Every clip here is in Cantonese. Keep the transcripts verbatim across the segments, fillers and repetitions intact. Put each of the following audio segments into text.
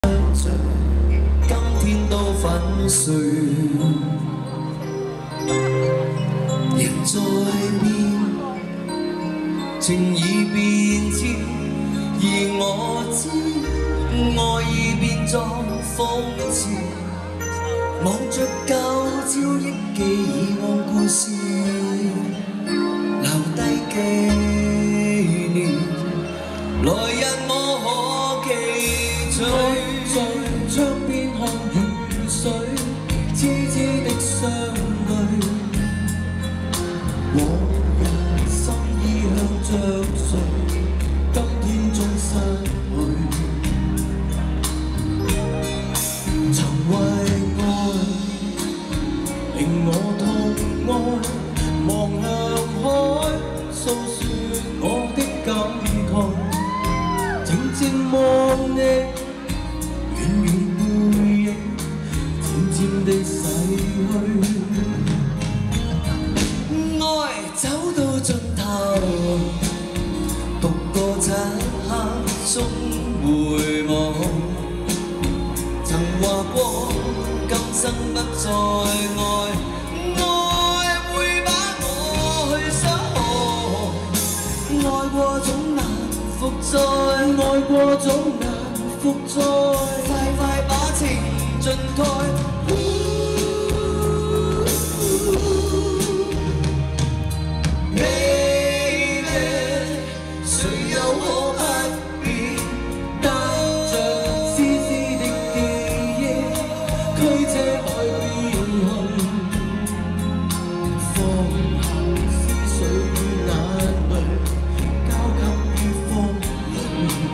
今天都粉碎，人在變，情已變遷，而我知愛已變作諷刺。望着舊朝憶記以往故事，留低紀念，來日我可記取。在窗邊看雨水，痴痴的相對，往日心意向着誰？今天終失去。曾為愛令我痛哀，望向海，訴說我的感慨，靜靜望你。 遠遠背影，漸漸地逝去。愛走到盡頭，獨個漆黑中回望。曾話過，今生不再愛，愛會把我去傷害。愛過總難復再，愛過總難。 復再，快快把情盡開。Baby， 誰又可不變？帶着絲絲的記憶，驅車海邊去，放下思緒與眼淚，交給於風裏。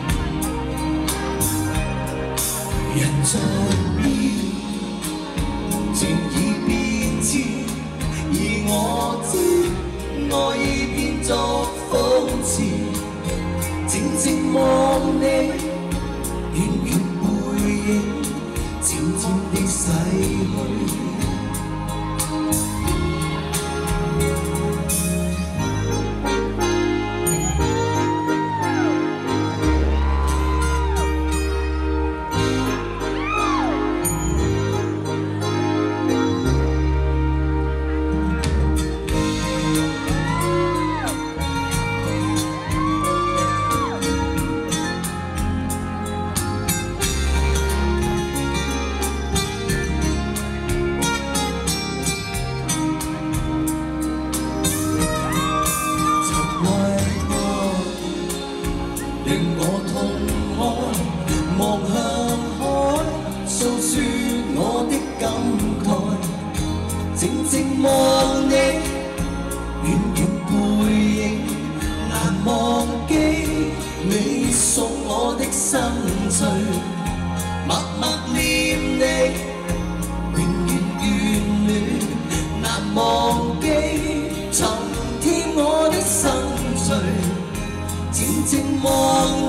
人在變，情已變遷，而我知愛已變作諷刺。靜靜望你，遠遠背影，漸漸地逝去。 令我痛哀，望向海，訴說我的感慨。靜靜望你，遠遠背影，難忘記你送我的心碎。默默念你，永遠眷戀，難忘記曾添我的心碎。 靜靜望